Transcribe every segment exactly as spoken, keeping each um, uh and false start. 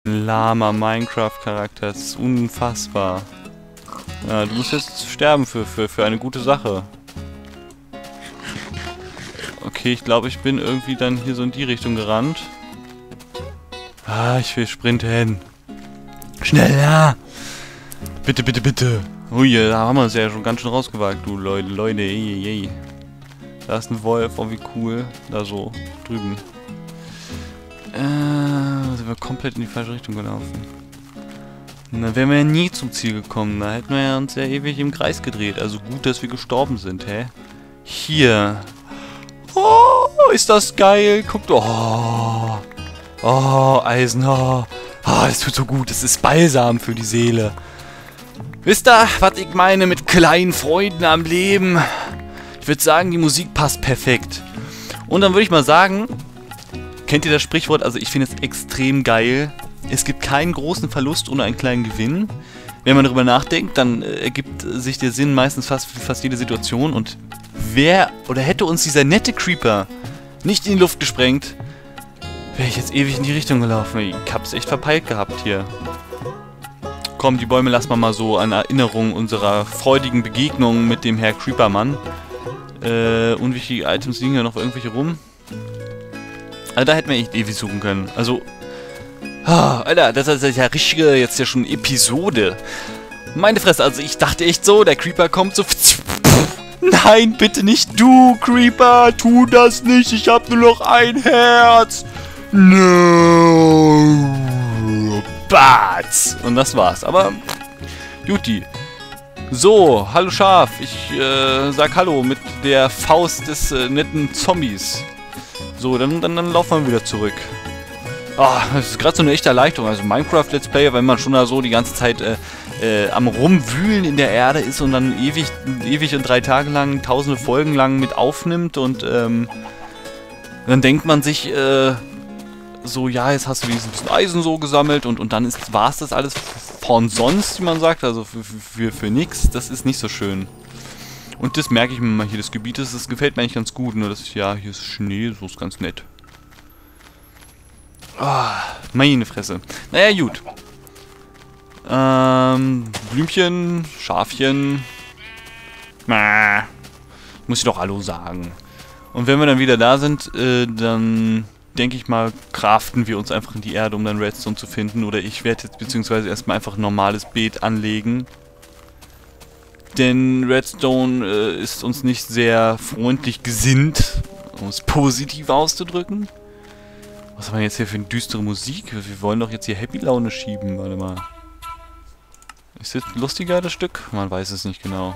Ein lahmer Minecraft-Charakter. Das ist unfassbar. Ja, du musst jetzt sterben für, für, für eine gute Sache. Okay, ich glaube, ich bin irgendwie dann hier so in die Richtung gerannt. Ah, ich will sprinten. Schneller! Bitte, bitte, bitte. Ui, da haben wir es ja schon ganz schön rausgewagt, du Leute, Leute, ey, ey. Da ist ein Wolf, oh wie cool. Da so, drüben. Äh, sind wir komplett in die falsche Richtung gelaufen. Da wären wir ja nie zum Ziel gekommen. Da hätten wir ja uns ja ewig im Kreis gedreht. Also gut, dass wir gestorben sind, hä? Hier. Oh, ist das geil. Guckt, oh. Oh, Eisen, oh. Oh, das tut so gut. Das ist Balsam für die Seele. Wisst ihr, was ich meine mit kleinen Freuden am Leben? Ich würde sagen, die Musik passt perfekt. Und dann würde ich mal sagen, kennt ihr das Sprichwort? Also ich finde es extrem geil. Es gibt keinen großen Verlust ohne einen kleinen Gewinn. Wenn man darüber nachdenkt, dann äh, ergibt sich der Sinn meistens fast für fast jede Situation. Und wer oder hätte uns dieser nette Creeper nicht in die Luft gesprengt, wäre ich jetzt ewig in die Richtung gelaufen. Ich hab's echt verpeilt gehabt hier. Komm, die Bäume lassen wir mal so an Erinnerung unserer freudigen Begegnung mit dem Herr Creepermann. Äh, unwichtige Items liegen ja noch irgendwelche rum. Also da hätten wir echt ewig suchen können. Also, ah, Alter, das ist ja richtige, jetzt ja schon Episode. Meine Fresse, also ich dachte echt so, der Creeper kommt so... Nein, bitte nicht du, Creeper, tu das nicht, ich hab nur noch ein Herz. No. Batz. Und das war's. Aber, Juti. So, hallo Schaf. Ich äh, sag Hallo mit der Faust des äh, netten Zombies. So, dann, dann, dann laufen wir wieder zurück. Ah, das ist gerade so eine echte Erleichterung. Also Minecraft Let's Play, wenn man schon da so die ganze Zeit äh, äh, am Rumwühlen in der Erde ist und dann ewig, ewig und drei Tage lang, tausende Folgen lang mit aufnimmt und ähm, dann denkt man sich, äh, so, ja, jetzt hast du dieses bisschen Eisen so gesammelt und, und dann war es das alles von sonst, wie man sagt, also für, für, für, für nix. Das ist nicht so schön. Und das merke ich mir mal hier, das Gebiet ist, das gefällt mir eigentlich ganz gut, nur das, ja, hier ist Schnee, so ist ganz nett. Ah, meine Fresse. Naja, gut. Ähm, Blümchen, Schafchen. Mäh. Muss ich doch Hallo sagen. Und wenn wir dann wieder da sind, äh, dann... denke ich mal, craften wir uns einfach in die Erde, um dann Redstone zu finden. Oder ich werde jetzt beziehungsweise erstmal einfach ein normales Beet anlegen. Denn Redstone äh, ist uns nicht sehr freundlich gesinnt, um es positiv auszudrücken. Was haben wir jetzt hier für eine düstere Musik? Wir wollen doch jetzt hier Happy Laune schieben. Warte mal. Ist das lustiger, das Stück? Man weiß es nicht genau.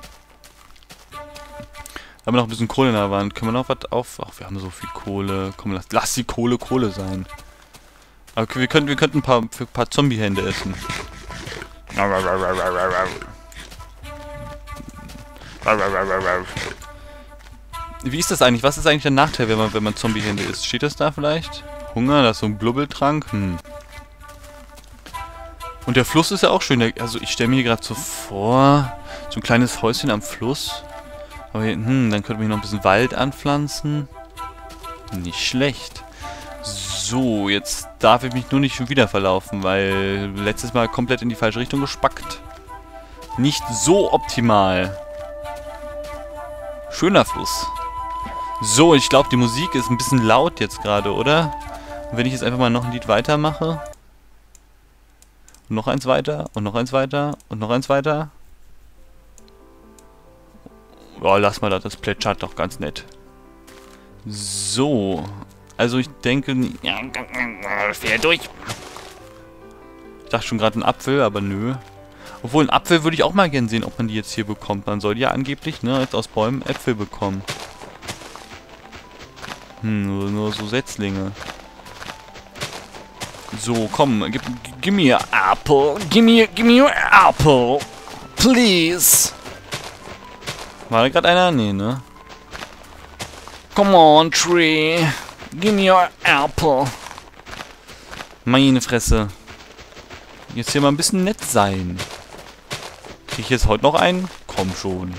Haben wir noch ein bisschen Kohle in der Wand. Können wir noch was auf... Ach, wir haben so viel Kohle. Komm, lass, lass die Kohle Kohle sein. Okay, wir könnten, wir könnten ein paar, für ein paar Zombie-Hände essen. Wie ist das eigentlich? Was ist eigentlich der Nachteil, wenn man, wenn man Zombie-Hände isst? Steht das da vielleicht? Hunger, das ist so ein Blubbeltrank. Hm. Und der Fluss ist ja auch schön. Der, also ich stelle mir hier gerade so vor, so ein kleines Häuschen am Fluss. Aber hier, hm, dann könnten wir hier noch ein bisschen Wald anpflanzen. Nicht schlecht. So, jetzt darf ich mich nur nicht schon wieder verlaufen, weil letztes Mal komplett in die falsche Richtung gespackt. Nicht so optimal. Schöner Fluss. So, ich glaube, die Musik ist ein bisschen laut jetzt gerade, oder? Und wenn ich jetzt einfach mal noch ein Lied weitermache. Und noch eins weiter, und noch eins weiter, und noch eins weiter. Ja, lass mal das, das plätschert doch ganz nett. So. Also ich denke... Ja, fair durch. Ich dachte schon gerade ein Apfel, aber nö. Obwohl, ein Apfel würde ich auch mal gern sehen, ob man die jetzt hier bekommt. Man soll ja angeblich, ne, jetzt aus Bäumen Äpfel bekommen. Hm, nur, nur so Setzlinge. So, komm, gib, gib mir Apple. Gib mir, gib mir Apple. Please. War da gerade einer? Nee, ne? Come on, tree. Give me your apple. Meine Fresse. Jetzt hier mal ein bisschen nett sein. Krieg ich jetzt heute noch einen? Komm schon.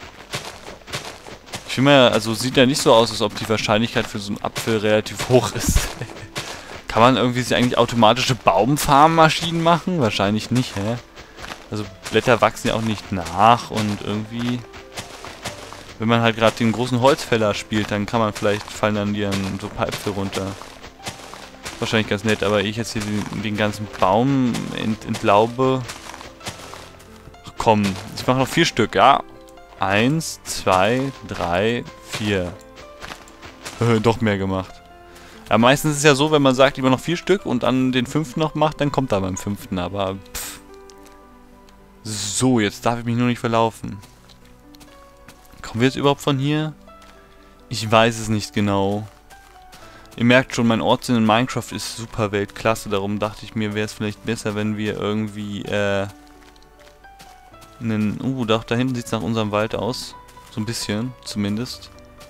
Ich finde mal, also sieht ja nicht so aus, als ob die Wahrscheinlichkeit für so einen Apfel relativ hoch ist. Kann man irgendwie sich eigentlich automatische Baumfarmmaschinen machen? Wahrscheinlich nicht, hä? Also Blätter wachsen ja auch nicht nach und irgendwie... Wenn man halt gerade den großen Holzfäller spielt, dann kann man vielleicht, fallen dann die dann so ein paar Äpfel runter. Wahrscheinlich ganz nett, aber ich jetzt hier den, den ganzen Baum ent, entlaube... Ach komm, ich mache noch vier Stück, ja? Eins, zwei, drei, vier. Doch mehr gemacht. Ja, meistens ist es ja so, wenn man sagt, lieber noch vier Stück und dann den fünften noch macht, dann kommt er beim fünften, aber pff. So, jetzt darf ich mich nur nicht verlaufen. Kommen wir jetzt überhaupt von hier? Ich weiß es nicht genau. Ihr merkt schon, mein Ortssinn in Minecraft ist super Weltklasse, darum dachte ich mir, wäre es vielleicht besser, wenn wir irgendwie, äh... einen... Uh, da, da hinten sieht es nach unserem Wald aus. So ein bisschen, zumindest.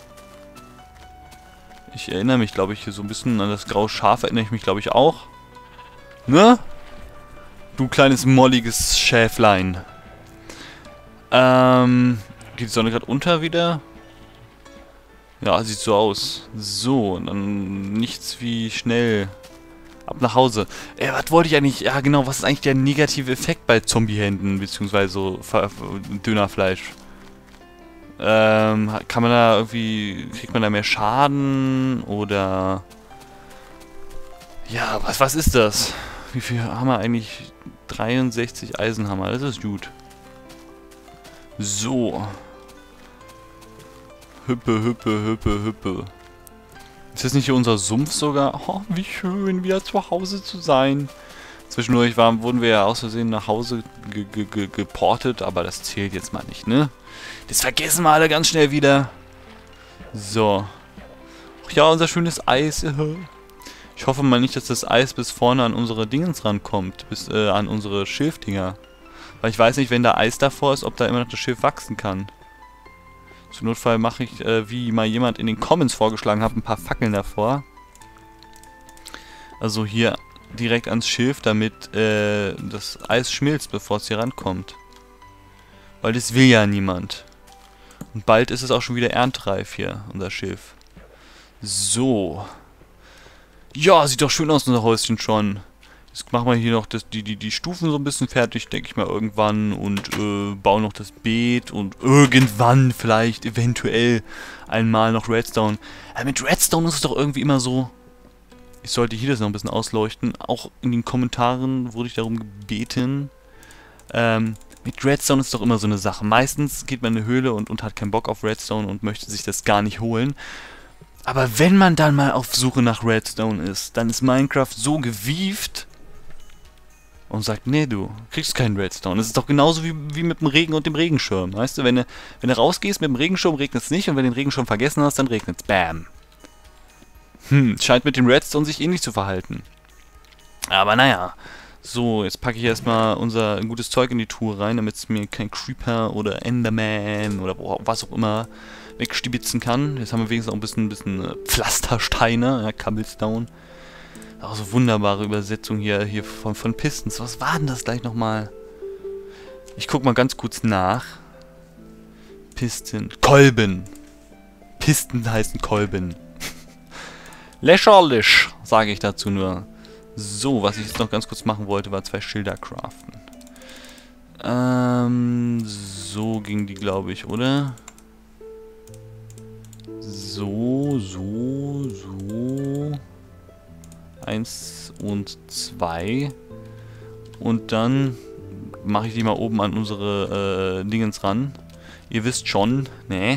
Ich erinnere mich, glaube ich, hier so ein bisschen an das graue Schaf, erinnere ich mich, glaube ich, auch. Ne? Du kleines, molliges Schäflein. Ähm, geht die Sonne gerade unter wieder? Ja, sieht so aus. So, dann nichts wie schnell. Ab nach Hause. Äh, was wollte ich eigentlich... Ja, genau, was ist eigentlich der negative Effekt bei Zombiehänden, beziehungsweise so Dönerfleisch? Ähm, kann man da irgendwie... Kriegt man da mehr Schaden? Oder... Ja, was, was ist das? Wie viel haben wir eigentlich? dreiundsechzig Eisenhammer, das ist gut. So. Hüppe, hüppe, hüppe, hüppe. Ist das nicht hier unser Sumpf sogar? Oh, wie schön, wieder zu Hause zu sein. Zwischendurch waren, wurden wir ja aus Versehen nach Hause ge ge ge geportet, aber das zählt jetzt mal nicht, ne? Das vergessen wir alle ganz schnell wieder. So. Ach ja, unser schönes Eis. Ich hoffe mal nicht, dass das Eis bis vorne an unsere Dingens rankommt. Bis äh, an unsere Schilfdinger. Weil ich weiß nicht, wenn da Eis davor ist, ob da immer noch das Schilf wachsen kann. Zum Notfall mache ich, äh, wie mal jemand in den Comments vorgeschlagen hat, ein paar Fackeln davor. Also hier direkt ans Schilf, damit äh, das Eis schmilzt, bevor es hier rankommt. Weil das will ja niemand. Und bald ist es auch schon wieder erntereif hier, unser Schilf. So. Ja, sieht doch schön aus, unser Häuschen schon. Jetzt machen wir hier noch das, die, die, die Stufen so ein bisschen fertig, denke ich mal, irgendwann. Und äh, bauen noch das Beet und irgendwann vielleicht, eventuell, einmal noch Redstone. Aber mit Redstone ist es doch irgendwie immer so... Ich sollte hier das noch ein bisschen ausleuchten. Auch in den Kommentaren wurde ich darum gebeten. Ähm, mit Redstone ist doch immer so eine Sache. Meistens geht man in eine Höhle und, und hat keinen Bock auf Redstone und möchte sich das gar nicht holen. Aber wenn man dann mal auf Suche nach Redstone ist, dann ist Minecraft so gewieft und sagt, nee, du kriegst keinen Redstone. Das ist doch genauso wie, wie mit dem Regen und dem Regenschirm. Weißt du, wenn du, wenn du rausgehst mit dem Regenschirm, regnet es nicht und wenn du den Regenschirm vergessen hast, dann regnet es. Bam. Hm, scheint mit dem Redstone sich ähnlich zu verhalten. Aber naja. So, jetzt packe ich erstmal unser gutes Zeug in die Truhe rein, damit es mir kein Creeper oder Enderman oder was auch immer wegstibitzen kann. Jetzt haben wir wenigstens auch ein bisschen, ein bisschen Pflastersteine, ja, Cobblestone. Auch so wunderbare Übersetzung hier, hier von, von Pistons. Was war denn das gleich nochmal? Ich guck mal ganz kurz nach. Piston. Kolben. Pisten heißen Kolben. Lächerlich, sage ich dazu nur. So, was ich jetzt noch ganz kurz machen wollte, war zwei Schilder craften. Ähm, so ging die, glaube ich, oder? So, so, so. Eins und zwei. Und dann mache ich die mal oben an unsere äh, Dingens ran. Ihr wisst schon, ne?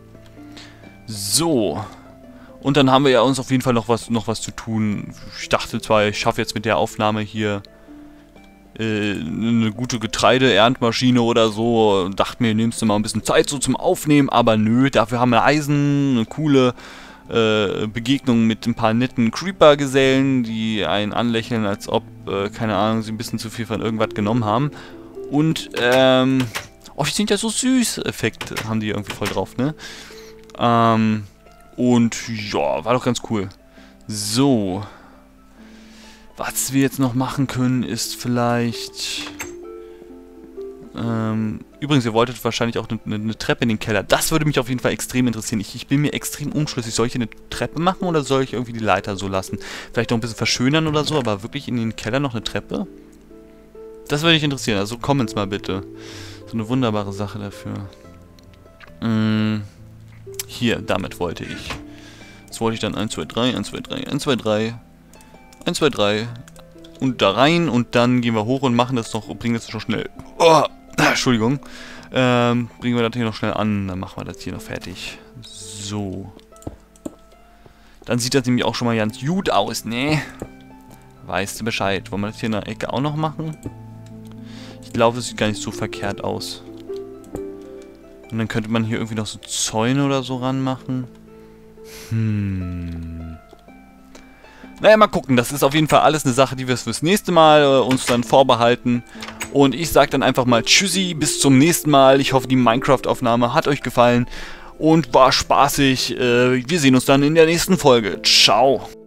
So. Und dann haben wir ja uns auf jeden Fall noch was, noch was zu tun. Ich dachte zwar, ich schaffe jetzt mit der Aufnahme hier äh, eine gute Getreideerntmaschine oder so. Dachte mir, nimmst du mal ein bisschen Zeit so zum Aufnehmen. Aber nö, dafür haben wir Eisen, eine coole äh, Begegnung mit ein paar netten Creeper-Gesellen, die einen anlächeln, als ob, äh, keine Ahnung, sie ein bisschen zu viel von irgendwas genommen haben. Und, ähm, oh, die sind ja so süß. Effekt haben die irgendwie voll drauf, ne? Ähm... Und ja, war doch ganz cool. So. Was wir jetzt noch machen können, ist vielleicht... Ähm, übrigens, ihr wolltet wahrscheinlich auch eine, eine, eine Treppe in den Keller. Das würde mich auf jeden Fall extrem interessieren. Ich, ich bin mir extrem unschlüssig. Soll ich hier eine Treppe machen oder soll ich irgendwie die Leiter so lassen? Vielleicht noch ein bisschen verschönern oder so, aber wirklich in den Keller noch eine Treppe? Das würde mich interessieren. Also Comments mal bitte. So eine wunderbare Sache dafür. Mm, hier, damit wollte ich. Jetzt wollte ich dann eins, zwei, drei, eins, zwei, drei, eins, zwei, drei, eins, zwei, drei und da rein und dann gehen wir hoch und machen das noch, bringen das noch schnell. Oh, Entschuldigung. Ähm, bringen wir das hier noch schnell an, dann machen wir das hier noch fertig. So. Dann sieht das nämlich auch schon mal ganz gut aus, ne? Weißt du Bescheid. Wollen wir das hier in der Ecke auch noch machen? Ich glaube, das sieht gar nicht so verkehrt aus. Und dann könnte man hier irgendwie noch so Zäune oder so ranmachen. Hm. Naja, mal gucken. Das ist auf jeden Fall alles eine Sache, die wir fürs nächste Mal äh, uns dann vorbehalten. Und ich sage dann einfach mal Tschüssi, bis zum nächsten Mal. Ich hoffe, die Minecraft-Aufnahme hat euch gefallen und war spaßig. Äh, wir sehen uns dann in der nächsten Folge. Ciao.